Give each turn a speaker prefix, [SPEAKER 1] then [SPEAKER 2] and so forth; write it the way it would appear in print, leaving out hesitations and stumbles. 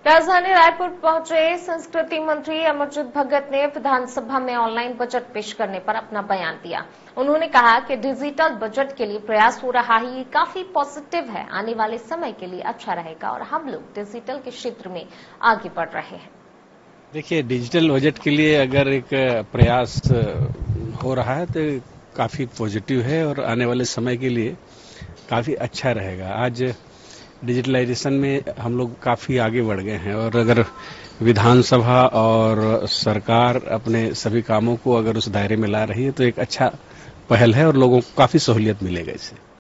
[SPEAKER 1] राजधानी रायपुर पहुंचे संस्कृति मंत्री अमरजीत भगत ने विधानसभा में ऑनलाइन बजट पेश करने पर अपना बयान दिया। उन्होंने कहा कि डिजिटल बजट के लिए प्रयास हो रहा है, ये काफी पॉजिटिव है, आने वाले समय के लिए अच्छा रहेगा और हम लोग डिजिटल के क्षेत्र में आगे बढ़ रहे हैं।
[SPEAKER 2] देखिए, डिजिटल बजट के लिए अगर एक प्रयास हो रहा है तो काफी पॉजिटिव है और आने वाले समय के लिए काफी अच्छा रहेगा। आज डिजिटलाइजेशन में हम लोग काफी आगे बढ़ गए हैं और अगर विधानसभा और सरकार अपने सभी कामों को अगर उस दायरे में ला रही है तो एक अच्छा पहल है और लोगों को काफी सहूलियत मिलेगा इससे।